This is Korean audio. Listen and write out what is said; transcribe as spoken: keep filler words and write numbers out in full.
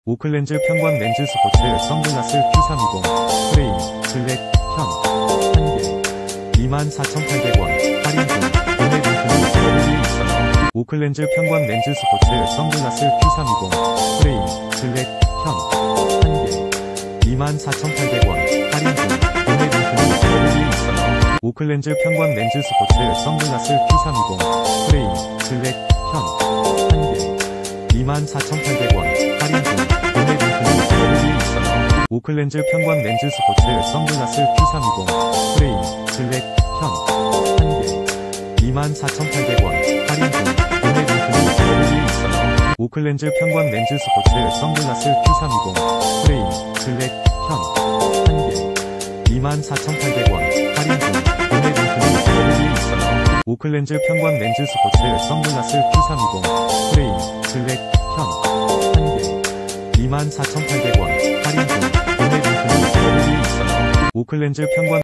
오클렌즈 편광 렌즈 스포츠 선글라스 큐 삼이공 프레임 블랙 현 한 개 이만 사천팔백 원 할인 중 구매 링크는 더보기에 있어요. 오클렌즈 편광 렌즈 스포츠 선글라스 큐 삼이공 프레임 블랙 현 한 개 이만 사천팔백 원 할인 중 구매 링크는 더보기에 있어요. 오클렌즈 편광 렌즈 스포츠 선글라스 큐 삼이공 프레임 블랙 현 한 개 이만 사천팔백 원 할인 중 구매 링크는 더보기에 있어요. 오클렌즈 편광 렌즈 스포츠 선글라스 큐 삼이공 프레임 블랙 현 한 개 이만 사천팔백 원 할인 중 구매 링크는 더보기에 있어요. 오클렌즈 편광 렌즈 스포츠 선글라스 큐 삼이공 프레임 블랙 현 한 개 이만 사천팔백 원 할인 중 구매 링크는 더보기에 있어요. 오클렌즈 편광 렌즈 스포츠 선글라스 큐 삼이공 프레임 블랙 현 한 개 이만 사천팔백 원 할인 중 구매 링크는 더보기에 있어요. 오클렌즈 편광